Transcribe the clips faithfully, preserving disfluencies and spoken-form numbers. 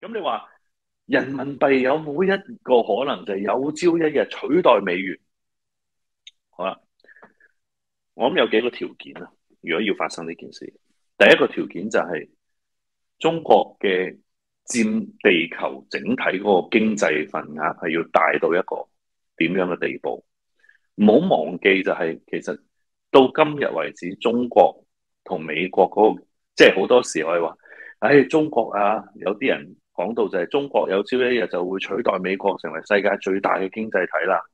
咁你話人民幣有冇一個可能就係有朝一日取代美元？好啦，我諗有幾個條件啊。如果要發生呢件事，第一個條件就係中國嘅佔地球整體嗰個經濟份額係要大到一個點樣嘅地步？唔好忘記就係、是、其實到今日為止，中國同美國嗰、那個即係好多時我哋話，唉、哎，中國啊，有啲人講到就係中國有朝一日就會取代美國成為世界最大嘅經濟體啦。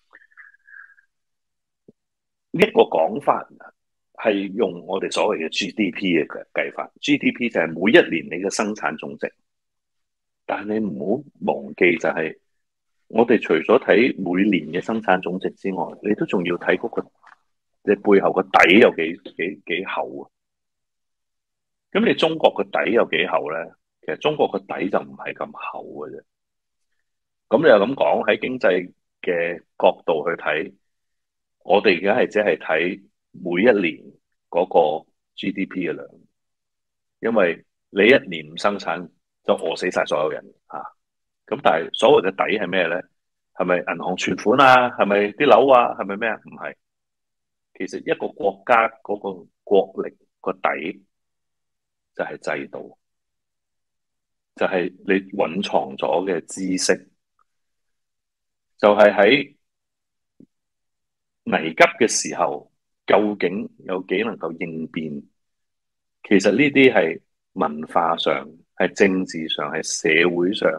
呢、這、一個講法係用我哋所謂嘅 G D P 嘅計法，G D P 就係每一年你嘅生產總值。但係你唔好忘記就係、是，我哋除咗睇每年嘅生產總值之外，你都仲要睇嗰、那個你背後個底有幾幾幾厚啊？咁你中國個底有幾厚咧？其實中國個底就唔係咁厚嘅啫。咁你又咁講，喺經濟嘅角度去睇，我哋而家係只係睇每一年嗰個 G D P 嘅量，因為你一年唔生產就餓死晒所有人吓。咁、啊、但係所謂嘅底係咩咧？係咪銀行存款啊？係咪啲樓啊？係咪咩啊？唔係，其實一個國家嗰個國力個底就係制度，就係你蘊藏咗嘅知識，就係喺危急嘅時候，究竟有幾能夠應變？其實呢啲係文化上、係政治上、係社會上，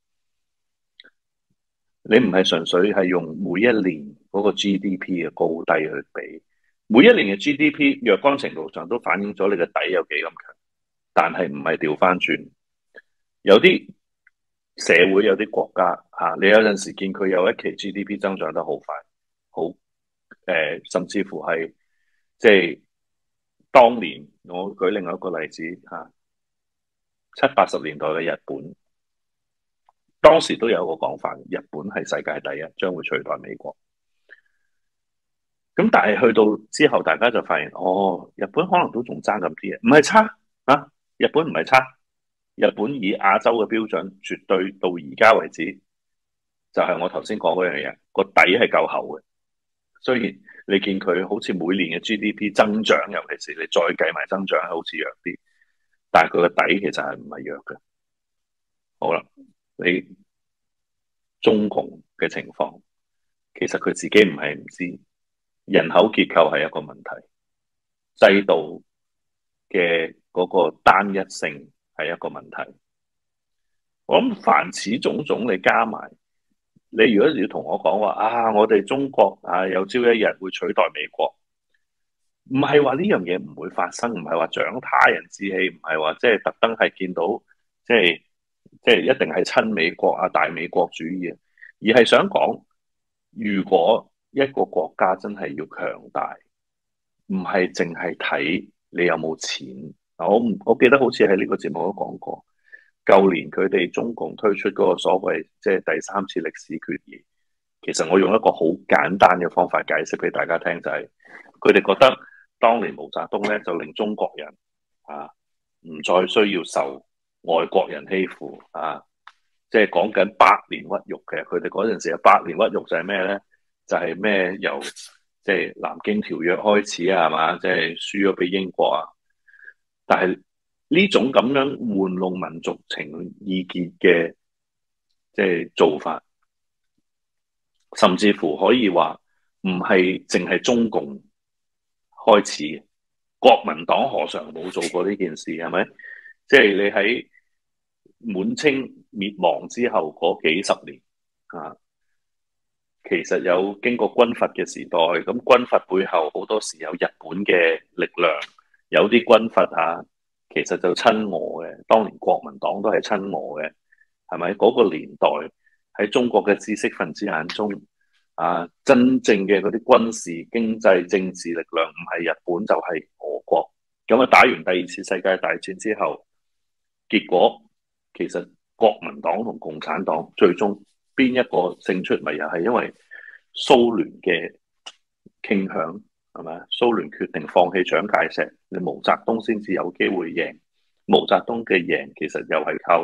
你唔係純粹係用每一年嗰個 G D P 嘅高低去比，每一年嘅 G D P 若干程度上都反映咗你嘅底有幾咁強，但係唔係調翻轉。有啲社會有啲國家嚇、啊，你有陣時見佢有一期 G D P 增長得好快，好誒、呃，甚至乎係即係當年我舉另外一個例子嚇、啊，七八十年代嘅日本，當時都有一個講法，日本係世界第一，將會取代美國。咁但係去到之後，大家就發現哦，日本可能都仲爭咁啲嘢，唔係差啊，日本唔係差。日本以亞洲嘅標準，絕對到而家為止，就係我頭先講嗰樣嘢，個底係夠厚嘅。雖然你見佢好似每年嘅 G D P 增長，尤其是你再計埋增長，好似弱啲，但係佢個底其實係唔係弱嘅。好啦，你中共嘅情況，其實佢自己唔係唔知，人口結構係一個問題，制度嘅嗰個單一性係一個問題。我諗凡此種種，你加埋，你如果要同我講話啊，我哋中國啊有朝一日會取代美國，唔係話呢樣嘢唔會發生，唔係話長他人志氣，唔係話即係特登係見到即係即係一定係親美國啊大美國主義，而係想講，如果一個國家真係要強大，唔係淨係睇你有冇錢。我唔我記得好似喺呢個節目都講過。舊年佢哋中共推出嗰個所謂即係第三次歷史決議，其實我用一個好簡單嘅方法解釋俾大家聽，就係佢哋覺得當年毛澤東咧就令中國人啊唔再需要受外國人欺負啊，即係講緊百年屈辱嘅。佢哋嗰陣時嘅百年屈辱就係咩咧？就係、是、咩由即係南京條約開始啊，係嘛？即係輸咗俾英國啊，但係。呢種咁樣玩弄民族情意結嘅即係做法，甚至乎可以話唔係淨係中共開始，國民黨何嘗冇做過呢件事？係咪？即係你喺滿清滅亡之後嗰幾十年啊，其實有經過軍閥嘅時代，咁軍閥背後好多時有日本嘅力量，有啲軍閥啊。其實就親俄嘅，當年國民黨都係親俄嘅，係咪？嗰、那個年代喺中國嘅知識分子眼中，啊，真正嘅嗰啲軍事、經濟、政治力量唔係日本就係俄國。咁啊，打完第二次世界大戰之後，結果其實國民黨同共產黨最終邊一個勝出，咪又係因為蘇聯嘅傾向。係咪？蘇聯決定放棄蔣介石，你毛澤東先至有機會贏。毛澤東嘅贏其實又係靠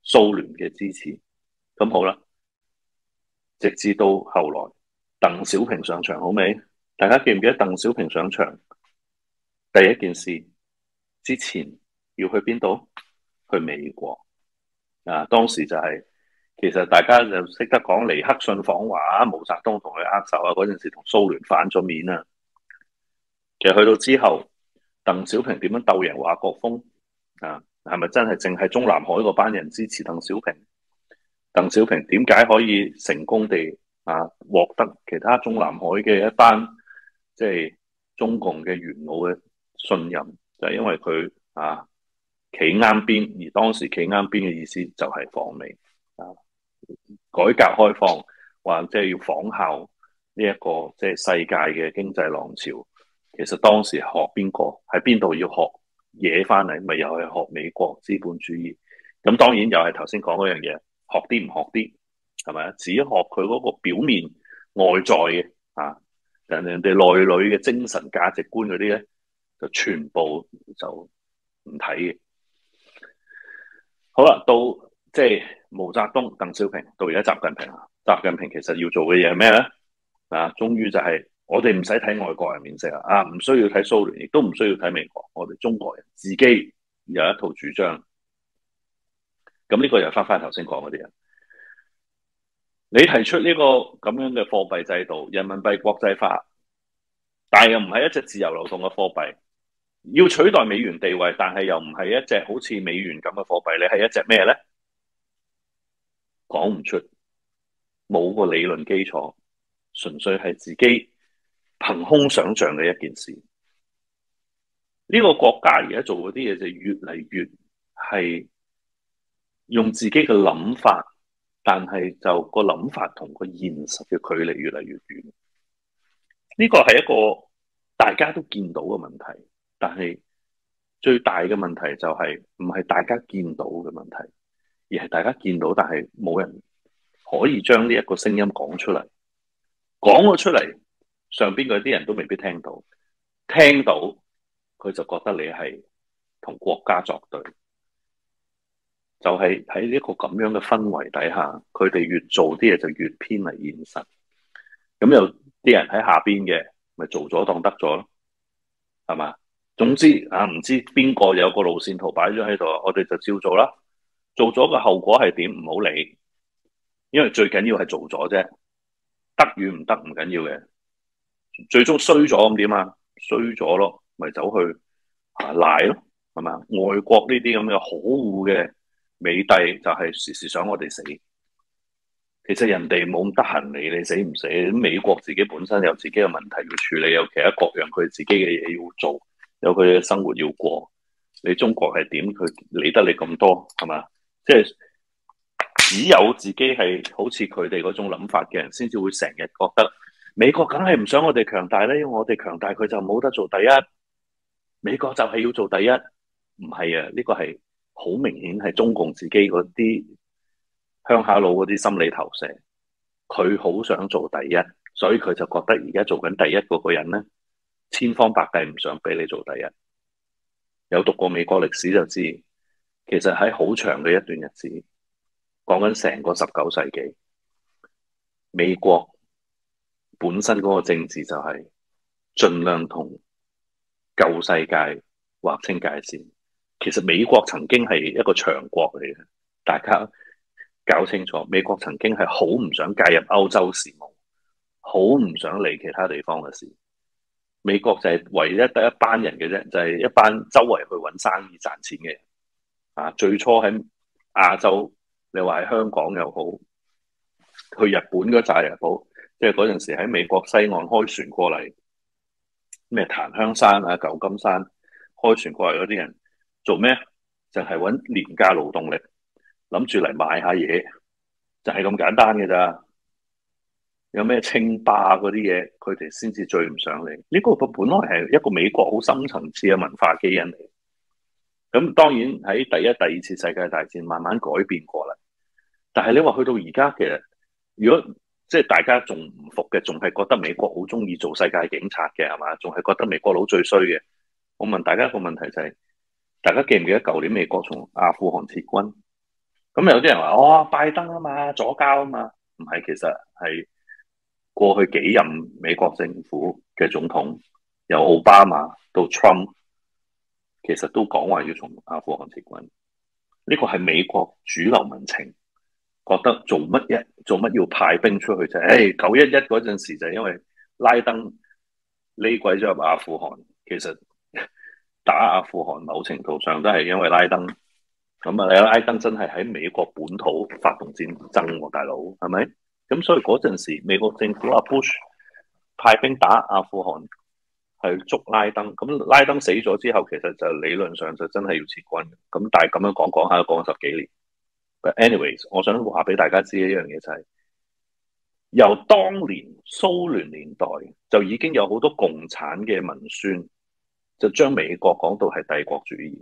蘇聯嘅支持。咁好啦，直至到後來鄧小平上場好未？大家記唔記得鄧小平上場第一件事之前要去邊度？去美國啊！當時就係、是、其實大家就識得講尼克遜訪華，毛澤東同佢握手啊，嗰陣時同蘇聯反咗面啊。其實去到之後，鄧小平點樣鬥贏華國鋒啊？係咪真係淨係中南海嗰班人支持鄧小平？鄧小平點解可以成功地啊獲得其他中南海嘅一班即係中共嘅元老嘅信任？就係、是、因為佢啊企啱邊，而當時企啱邊嘅意思就係訪美啊，改革開放，或者係要仿效呢一個即係世界嘅經濟浪潮。其實當時學邊個喺邊度要學嘢翻嚟，咪又係學美國資本主義。咁當然又係頭先講嗰樣嘢，學啲唔學啲，係咪啊？只學佢嗰個表面外在嘅啊，人人哋內裏嘅精神價值觀嗰啲咧，就全部就唔睇嘅。好啦，到即係毛澤東、鄧小平，到而家習近平啊，習近平其實要做嘅嘢係咩咧？啊，終於就係、是。我哋唔使睇外國人面色啊！唔需要睇蘇聯，亦都唔需要睇美國。我哋中國人自己有一套主張。咁呢個又翻翻頭先講嗰啲人，你提出呢個咁樣嘅貨幣制度，人民幣國際化，但係又唔係一隻自由流動嘅貨幣，要取代美元地位，但係又唔係一隻好似美元咁嘅貨幣，你係一隻咩咧？講唔出，冇個理論基礎，純粹係自己憑空想象嘅一件事，呢、這個國家而家做嗰啲嘢就越嚟越係用自己嘅諗法，但係就個諗法同個現實嘅距離越嚟越遠。呢、這個係一個大家都見到嘅問題，但係最大嘅問題就係唔係大家見到嘅問題，而係大家見到，但係冇人可以將呢一個聲音講出嚟，講咗出嚟。上邊嗰啲人都未必聽到，聽到佢就覺得你係同國家作對，就係喺呢個咁樣嘅氛圍底下，佢哋越做啲嘢就越偏離現實。咁有啲人喺下邊嘅，咪做咗當得咗咯，係嘛？總之啊，唔知邊個有個路線圖擺咗喺度，我哋就照做啦。做咗嘅後果係點唔好理，因為最緊要係做咗啫，得與唔得唔緊要嘅。最終衰咗咁點啊？衰咗咯，咪走去啊賴咯，係嘛？外國呢啲咁嘅可惡嘅美帝就係時時想我哋死。其實人哋冇咁得閒理你死唔死，美國自己本身有自己嘅問題要處理，有其他各樣佢自己嘅嘢要做，有佢嘅生活要過。你中國係點？佢理得你咁多係嘛？即係只有自己係好似佢哋嗰種諗法嘅人，先至會成日覺得。美國梗係唔想我哋強大咧，因為我哋強大佢就冇得做第一。美國就係要做第一，唔係啊？呢個係好明顯係中共自己嗰啲鄉下佬嗰啲心理投射。佢好想做第一，所以佢就覺得而家做緊第一嗰個人咧，千方百計唔想俾你做第一。有讀過美國歷史就知，其實喺好長嘅一段日子，講緊成個十九世紀，美國本身嗰個政治就係盡量同舊世界劃清界線。其實美國曾經係一個強國嚟嘅，大家搞清楚，美國曾經係好唔想介入歐洲事務，好唔想理其他地方嘅事。美國就係唯一得一班人嘅啫，就係一班周圍去揾生意賺錢嘅人。啊，最初喺亞洲，你話喺香港又好，去日本嗰扎又好。即係嗰陣時喺美國西岸開船過嚟，咩檀香山啊、舊金山開船過嚟嗰啲人做咩？就係揾廉價勞動力，諗住嚟買下嘢，就係咁簡單嘅咋。有咩清霸嗰啲嘢，佢哋先至追唔上嚟。呢個佢本來係一個美國好深層次嘅文化基因嚟。咁當然喺第一、第二次世界大戰慢慢改變過嚟，但係你話去到而家，其實如果即係大家仲唔服嘅，仲係覺得美國好中意做世界警察嘅係嘛？仲係覺得美國佬最衰嘅。我問大家一個問題就係、是，大家記唔記得舊年美國從阿富汗撤軍？ 咁有啲人話哦，拜登啊嘛，左膠啊嘛，唔係，其實係過去幾任美國政府嘅總統，由奧巴馬到 Trump，其實都講話要從阿富汗撤軍。呢個係美國主流民情，覺得做乜嘢做乜要派兵出去啫？誒，九一一嗰陣時就係因為拉登匿鬼咗入阿富汗，其實打阿富汗某程度上都係因為拉登。咁啊，拉登真係喺美國本土發動戰爭喎，大佬係咪？咁所以嗰陣時，美國政府阿 Bush 派兵打阿富汗，係捉拉登。咁拉登死咗之後，其實就理論上就真係要撤軍。咁但係咁樣講講下，講十幾年。But anyways，我想話俾大家知一樣嘢就係、是，由當年蘇聯年代就已經有好多共產嘅文宣，就將美國講到係帝國主義。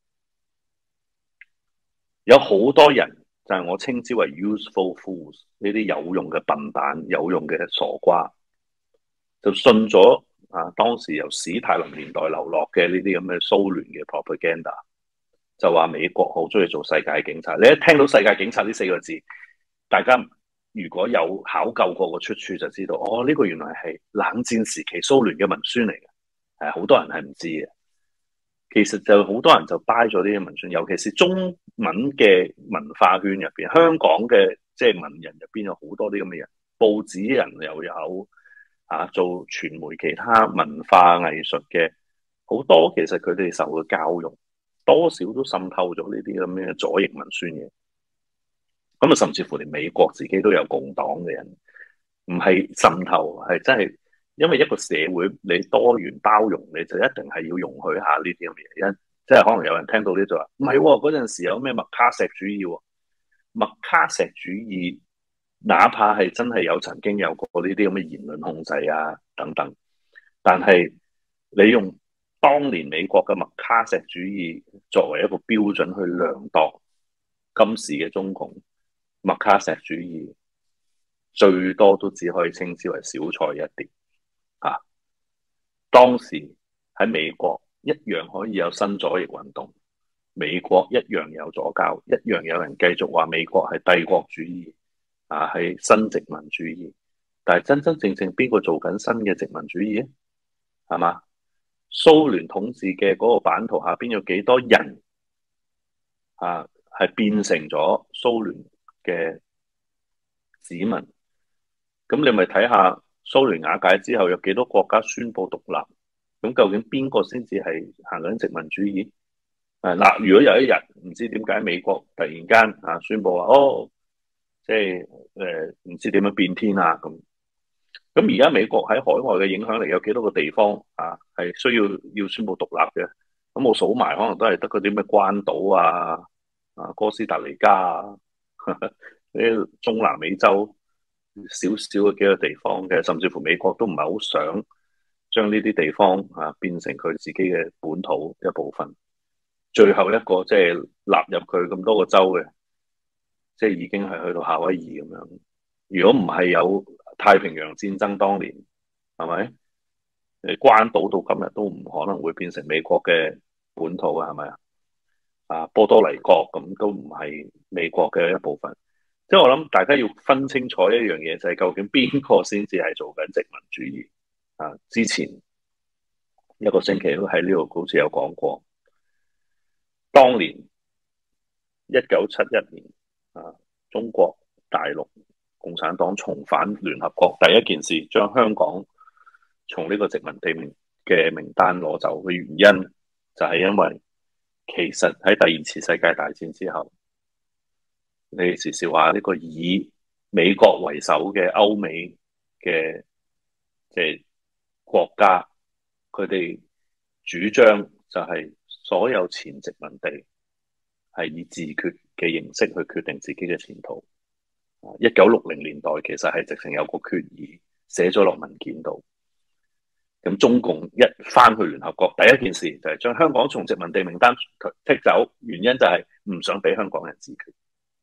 有好多人就係我稱之為 useful fools，呢啲有用嘅笨蛋、有用嘅傻瓜，就信咗啊！當時由史太林年代流落嘅呢啲咁嘅蘇聯嘅 propaganda，就話美國好中意做世界警察。你一聽到世界警察呢四個字，大家如果有考究過個出處，就知道哦，呢個原來係冷戰時期蘇聯嘅文宣嚟嘅，係好多人係唔知嘅。其實就好多人就 buy 咗呢啲文宣，尤其是中文嘅文化圈入邊，香港嘅即係文人入邊有好多啲咁嘅人，報紙人又有啊，做傳媒其他文化藝術嘅好多，其實佢哋受嘅教育多少都滲透咗呢啲咁嘅左翼文宣嘅。咁啊，甚至乎連美國自己都有共黨嘅人，唔係滲透，係真係。因為一個社會你多元包容，你就一定係要容許下呢啲咁嘅嘢。即係可能有人聽到呢就話唔係，嗰陣時有咩麥卡錫主義，麥卡錫主義，哪怕係真係有曾經有過呢啲咁嘅言論控制啊等等，但係你用當年美國嘅麥卡錫主義作為一個標準去量度今時嘅中共，麥卡錫主義最多都只可以稱之為小菜一碟。啊！當時喺美國一樣可以有新左翼運動，美國一樣有左膠，一樣有人繼續話美國係帝國主義，啊係新殖民主義。但係真真正正邊個做緊新嘅殖民主義咧？係嘛？蘇聯統治嘅嗰個版圖下邊有幾多人啊係變成咗蘇聯嘅子民？咁你咪睇下。蘇聯瓦解之後，有幾多國家宣布獨立？咁究竟邊個先至係行緊殖民主義？誒嗱，如果有一日唔知點解美國突然間啊宣布話哦，即係誒唔知點樣變天啊咁。咁而家美國喺海外嘅影響力有幾多個地方啊係需要要宣布獨立嘅？咁我數埋可能都係得嗰啲咩關島啊、啊哥斯達黎加啊，呢啲中南美洲。少少嘅幾個地方嘅，甚至乎美國都唔係好想將呢啲地方啊變成佢自己嘅本土一部分。最後一個即係納入佢咁多個州嘅，即係已經係去到夏威夷咁樣。如果唔係有太平洋戰爭當年，係咪？誒，關島到今日都唔可能會變成美國嘅本土啊，係咪啊？啊，波多黎各咁都唔係美國嘅一部分。即係我諗，大家要分清楚一樣嘢，就係、是、究竟邊個先至係做緊殖民主義啊？之前一個星期都喺呢度好似有講過，當年一九七一年啊，中國大陸共產黨重返聯合國，第一件事將香港從呢個殖民地名嘅名單攞走嘅原因，就係因為其實喺第二次世界大戰之後。你時時話呢個以美國為首嘅歐美嘅即係國家，佢哋主張就係所有前殖民地係以自決嘅形式去決定自己嘅前途。一九六零年代其實係直情有個決議寫咗落文件度。咁中共一翻去聯合國，第一件事就係將香港從殖民地名單剔走，原因就係唔想俾香港人自決。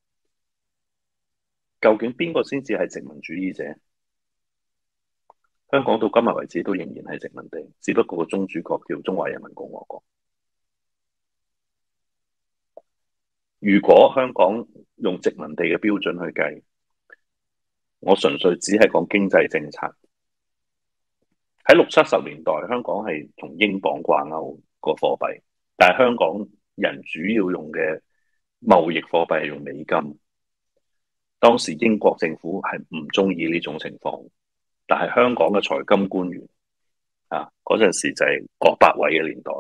究竟邊個先至係殖民主義者？香港到今日為止都仍然係殖民地，只不過個宗主國叫中華人民共和國。如果香港用殖民地嘅標準去計，我純粹只係講經濟政策。喺六七十年代，香港係同英鎊掛鈎個貨幣，但係香港人主要用嘅貿易貨幣係用美金。當時英國政府係唔中意呢種情況，但係香港嘅財金官員啊，嗰陣時就係郭伯偉嘅年代，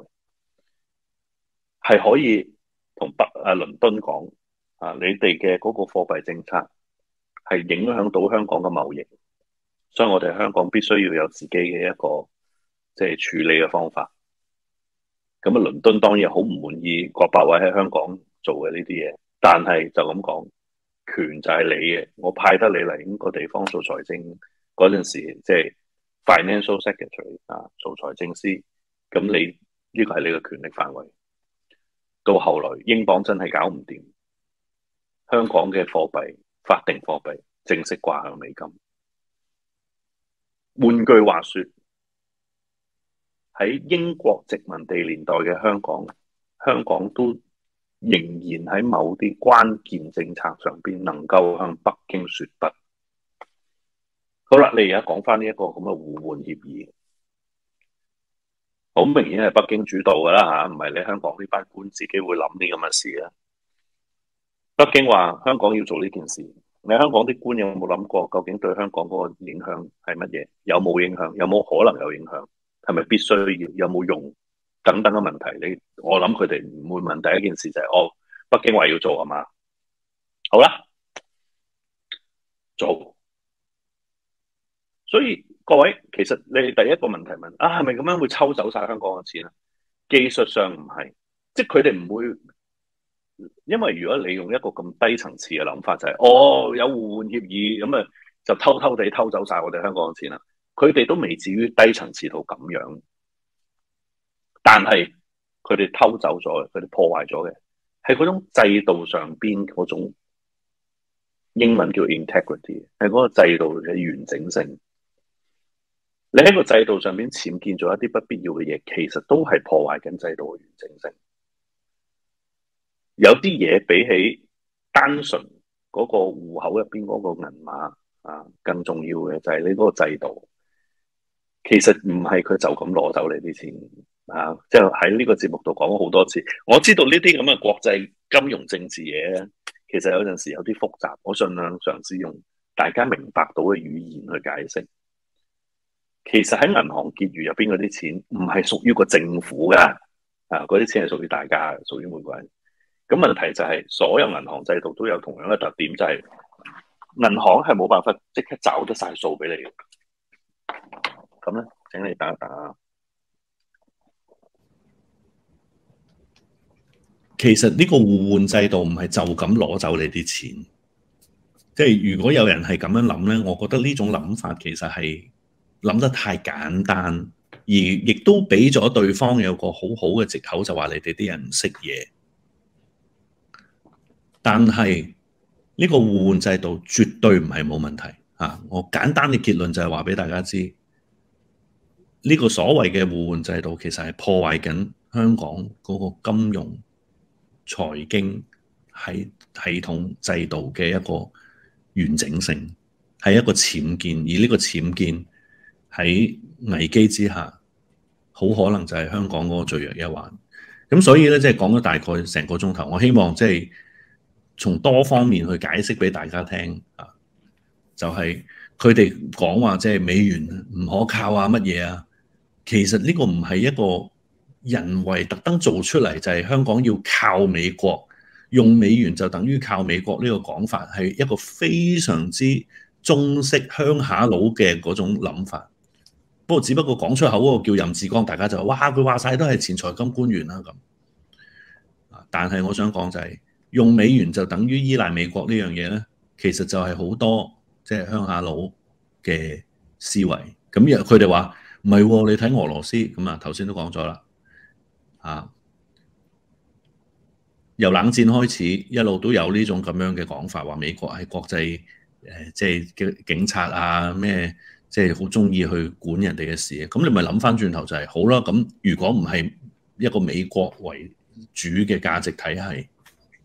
係可以同北啊倫敦講啊，你哋嘅嗰個貨幣政策係影響到香港嘅貿易。所以我哋香港必須要有自己嘅一個即係處理嘅方法。咁啊，倫敦當然好唔滿意郭伯偉喺香港做嘅呢啲嘢，但係就咁講，權就係你嘅，我派得你嚟呢個地方做財政嗰陣時，即係 financial secretary 啊，做財政司，咁你呢個係你嘅權力範圍。到後來英鎊真係搞唔掂，香港嘅貨幣法定貨幣正式掛向美金。換句話說，喺英國殖民地年代嘅香港，香港都仍然喺某啲關鍵政策上邊能夠向北京說不。好啦，你而家講翻呢一個咁嘅互換協議，好明顯係北京主導噶啦吓，唔係你香港呢班官自己會諗啲咁嘅事啊。北京話香港要做呢件事。你香港啲官有冇諗過，究竟對香港嗰個影響係乜嘢？有冇影響？有冇可能有影響？係咪必須要？有冇用？等等嘅問題，你我諗佢哋唔會問第一件事就係、是、哦，北京話要做係嘛？好啦，做。所以各位，其實你哋第一個問題問啊，係咪咁樣會抽走晒香港嘅錢啊？技術上唔係，即係佢哋唔會。因為如果你用一個咁低層次嘅諗法，就係、是、哦有互換協議咁啊，就偷偷地偷走晒我哋香港嘅錢啦。佢哋都未至於低層次到咁樣，但係佢哋偷走咗，佢哋破壞咗嘅係嗰種制度上邊嗰種英文叫 integrity， 係嗰個制度嘅完整性。你喺個制度上邊僭建咗一啲不必要嘅嘢，其實都係破壞緊制度嘅完整性。有啲嘢比起單純嗰個戶口入邊嗰個銀碼啊，更重要嘅就係你嗰個制度。其實唔係佢就咁攞走你啲錢啊！即係喺呢個節目度講咗好多次。我知道呢啲咁嘅國際金融政治嘢咧，其實有陣時有啲複雜。我盡量嘗試用大家明白到嘅語言去解釋。其實喺銀行結餘入邊嗰啲錢唔係屬於個政府噶，啊，嗰啲錢係屬於大家，屬於每個人。咁問題就係、是、所有銀行制度都有同樣嘅特點，就係、是、銀行係冇辦法即刻找得晒數俾你嘅。咁咧，請你打一打。 其實呢個互換制度唔係就咁攞走你啲錢，即係如果有人係咁樣諗咧，我覺得呢種諗法其實係諗得太簡單，而亦都俾咗對方有個好好嘅藉口，就話你哋啲人唔識嘢。但係呢個互換制度絕對唔係冇問題嚇。我簡單嘅結論就係話俾大家知，呢個所謂嘅互換制度其實係破壞緊香港嗰個金融財經喺系統制度嘅一個完整性，係一個僭建，而呢個僭建喺危機之下，好可能就係香港嗰個最弱一環。咁所以咧，即係講咗大概成個鐘頭，我希望即係從多方面去解釋俾大家聽啊，就係佢哋講話即係美元唔可靠啊乜嘢啊，其實呢個唔係一個人為特登做出嚟，就係香港要靠美國，用美元就等於靠美國呢個講法，係一個非常之中式鄉下佬嘅嗰種諗法。不過只不過講出口嗰個叫任志剛，大家就話哇，佢話晒都係前財金官員啦咁。但係我想講就係用美元就等於依賴美國呢樣嘢咧，其實就係好多即係鄉下佬嘅思維。咁又佢哋話唔係喎，你睇俄羅斯咁啊，頭先都講咗啦。啊，由冷戰開始一路都有呢種咁樣嘅講法，話美國係國際誒、呃，即係嘅警察啊，咩即係好中意去管人哋嘅事。咁你咪諗翻轉頭就係、是、好啦。咁如果唔係一個美國為主嘅價值體系，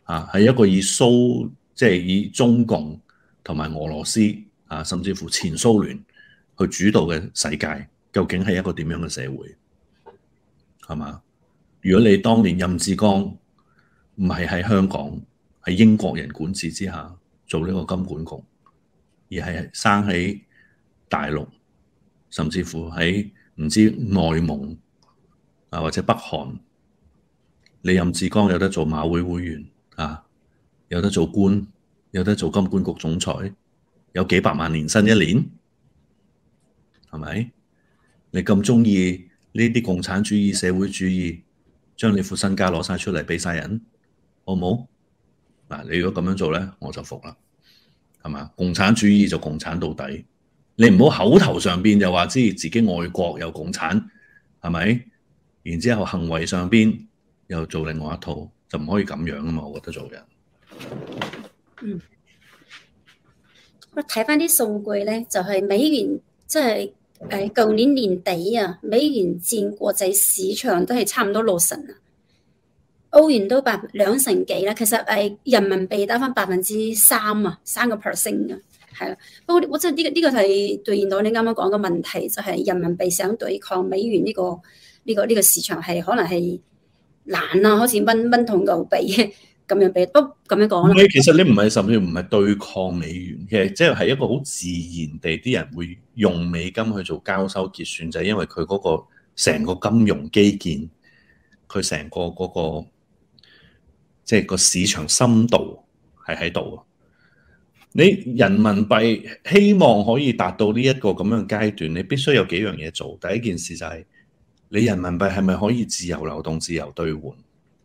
啊，係一個以蘇即係以中共同埋俄羅斯啊，甚至乎前蘇聯去主導嘅世界，究竟係一個點樣嘅社會？係嘛？如果你當年任志剛唔係喺香港，喺英國人管治之下做呢個金管局，而係生喺大陸，甚至乎喺唔知內蒙啊或者北韓，你任志剛有得做馬會會員啊，有得做官，有得做金管局總裁，有幾百萬年薪一年，係咪？你咁鍾意呢啲共產主義、社會主義，將你副身家攞晒出嚟俾晒人，好冇？嗱，你如果咁樣做咧，我就服啦，係嘛？共產主義就共產到底，你唔好口頭上邊就話知自己愛國又共產，係咪？然之後行為上邊又做另外一套，就唔可以咁樣啊嘛！我覺得做人。 嗯，我睇翻啲數據咧，就係、是、美元即係誒舊年年底啊，美元佔國際市場都係差唔多六成啊。歐元都百兩成幾啦，其實誒人民幣得翻百分之三啊，三個 percent 啊，係啦。不過我即係呢個呢個係對應到你啱啱講嘅問題，就係、是、人民幣想對抗美元呢、這個呢、這個呢、這個市場係可能係難啦，好似蚊蚊同牛髀咁樣比，不咁樣講啦。 其實你唔係甚至唔係對抗美元，其實即係一個好自然地，啲人會用美金去做交收結算，就係、是、因為佢嗰個成個金融基建，佢成個嗰、那個。即係個市場深度係喺度，你人民幣希望可以達到呢一個咁樣嘅階段，你必須有幾樣嘢做。第一件事就係、是、你人民幣係咪可以自由流動、自由兌換？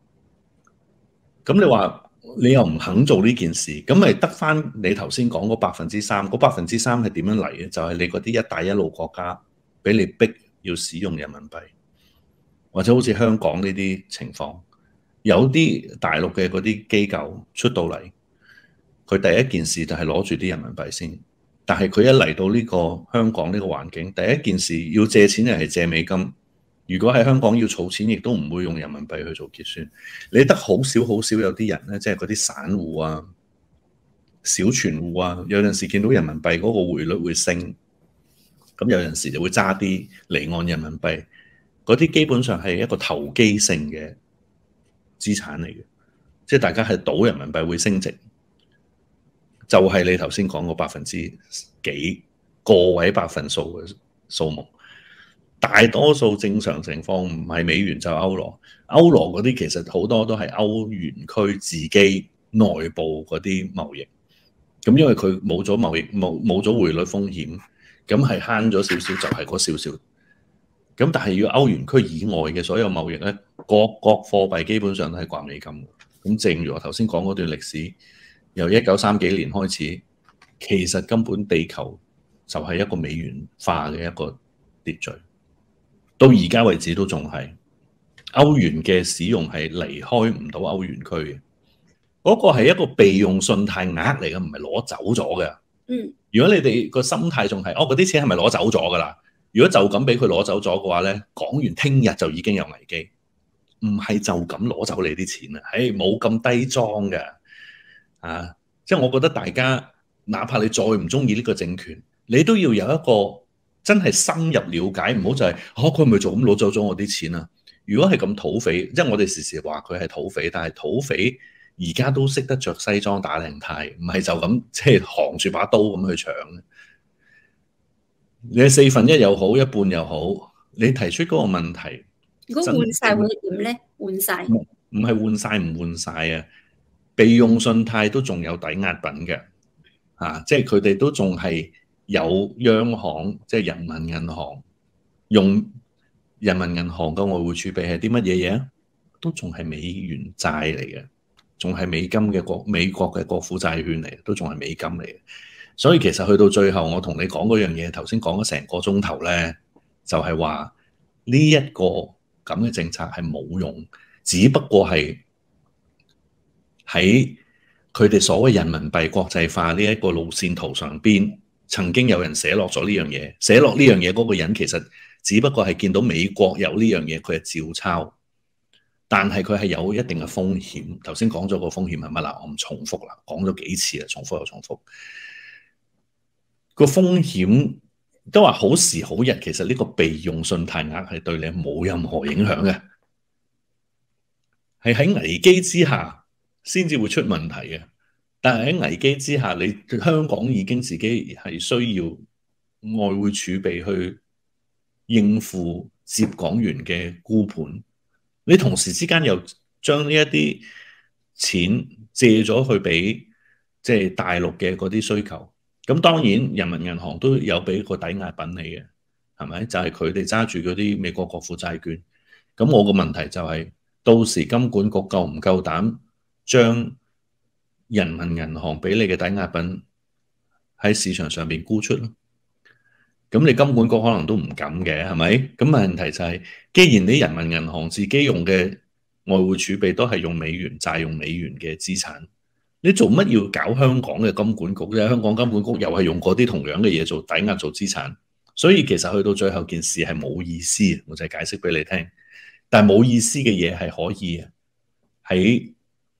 咁你話你又唔肯做呢件事，咁咪得返你頭先講嗰百分之三，嗰百分之三係點樣嚟嘅？就係、是、你嗰啲一帶一路國家俾你逼要使用人民幣，或者好似香港呢啲情況。有啲大陸嘅嗰啲機構出到嚟，佢第一件事就係攞住啲人民幣先。但係佢一嚟到呢個香港呢個環境，第一件事要借錢就係借美金。如果喺香港要儲錢，亦都唔會用人民幣去做結算。你得好少好少有啲人咧，即係嗰啲散戶啊、小存戶啊，有陣時見到人民幣嗰個匯率會升，咁有陣時就會揸啲離岸人民幣。嗰啲基本上係一個投機性嘅資產嚟嘅，即係大家係賭人民幣會升值，就係、是、你頭先講個百分之幾個位百分數嘅數目。大多數正常情況唔係美元就歐羅，歐羅嗰啲其實好多都係歐元區自己內部嗰啲貿易。咁因為佢冇咗貿易冇冇咗匯率風險，咁係慳咗少少就係嗰少少。咁但係要歐元區以外嘅所有貿易咧，各國貨幣基本上都係掛美金。咁正如我頭先講嗰段歷史，由一九三幾年開始，其實根本地球就係一個美元化嘅一個秩序，到而家為止都仲係歐元嘅使用係離開唔到歐元區嘅。嗰、那個係一個備用信貸額嚟嘅，唔係攞走咗嘅。 嗯，如果你哋個心態仲係哦，嗰啲錢係咪攞走咗㗎啦？如果就咁俾佢攞走咗嘅話咧，講完聽日就已經有危機，唔係就咁攞走你啲錢啊！唉，冇咁低莊嘅啊！即係我覺得大家，哪怕你再唔中意呢個政權，你都要有一個真係深入了解，唔好就係哦，佢咪就咁攞走咗我啲錢啊！如果係咁土匪，即係我哋時時話佢係土匪，但係土匪而家都識得着西裝打領呔，唔係就咁即係扛住把刀咁去搶。你四分一又好，一半又好，你提出嗰個問題， 如果換晒會點咧？換晒唔係換晒唔換晒啊！備用信貸都仲有抵押品嘅，啊，即係佢哋都仲係有央行，即係人民銀行用人民銀行嘅外匯儲備係啲乜嘢嘢啊？都仲係美元債嚟嘅，仲係美金嘅國美國嘅國庫債券嚟，都仲係美金嚟嘅。所以其實去到最後，我同你講嗰樣嘢，頭先講咗成個鐘頭咧，就係話呢一個咁嘅政策係冇用，只不過係喺佢哋所謂人民幣國際化呢一個路線圖上邊，曾經有人寫落咗呢樣嘢，寫落呢樣嘢嗰個人其實只不過係見到美國有呢樣嘢，佢係照抄。 但係佢係有一定嘅風險。頭先講咗個風險係乜啦？我唔重複啦，講咗幾次啦，重複又重複。個風險都話好時好日，其實呢個備用信貸額係對你冇任何影響嘅，係喺危機之下先至會出問題嘅。但係喺危機之下，你香港已經自己係需要外匯儲備去應付接港元嘅沽盤。你同時之間又將呢一啲錢借咗去俾即係大陸嘅嗰啲需求，咁當然人民銀行都有俾個抵押品你嘅，係咪？就係佢哋揸住嗰啲美國國庫債券。咁我個問題就係、是，到時金管局夠唔夠膽將人民銀行俾你嘅抵押品喺市場上邊沽出咯？咁你金管局可能都唔敢嘅，係咪？咁問題就係、是，既然你人民銀行自己用嘅外匯儲備都係用美元債、用美元嘅資產，你做乜要搞香港嘅金管局啫？香港金管局又係用嗰啲同樣嘅嘢做抵押做資產，所以其實去到最後件事係冇意思。我就係解釋俾你聽，但係冇意思嘅嘢係可以喺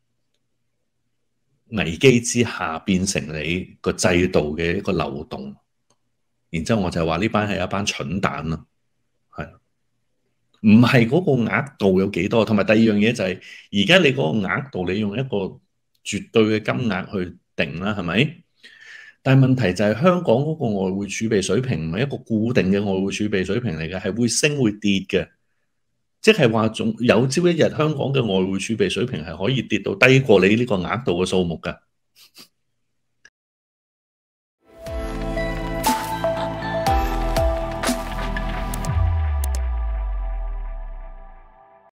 危機之下變成你個制度嘅一個漏洞。然之後我就話呢班係一班蠢蛋咯，係唔係嗰個額度有幾多？同埋第二樣嘢就係而家你嗰個額度，你用一個絕對嘅金額去定啦，係咪？但係問題就係香港嗰個外匯儲備水平唔係一個固定嘅外匯儲備水平嚟嘅，係會升會跌嘅。即係話總有朝一日香港嘅外匯儲備水平係可以跌到低過你呢個額度嘅數目㗎。